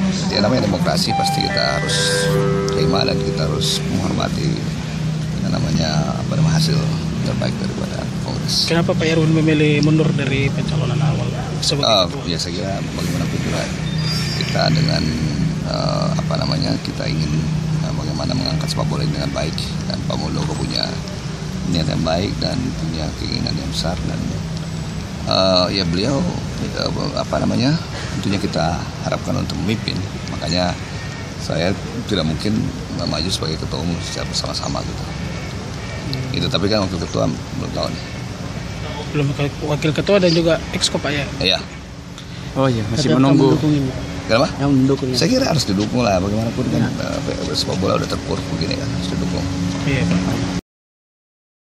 Jadi namanya demokrasi pasti kita harus terima dan kita harus menghormati hasil terbaik daripada Kongres. Kenapa Pak Irwan memilih mundur dari pencalonan awal sebagai ketua? Ya saya kira bagaimanapun juga kita dengan kita ingin bagaimana mengangkat sepak bola ini dengan baik, dan Pak Muldoko punya niat yang baik dan punya keinginan yang besar, dan ya beliau tentunya kita harapkan untuk memimpin. Makanya saya tidak mungkin maju sebagai ketua umum secara bersama-sama gitu. Itu tapi kan wakil ketua belum tahu nih. Belum wakil ketua dan juga exco Pak ya? Iya. Oh iya, masih menunggu. Kenapa? Yang mendukung. Saya kira harus didukung lah, bagaimanapun kan sepak bola udah terpuruk begini kan, harus didukung. Iya Pak.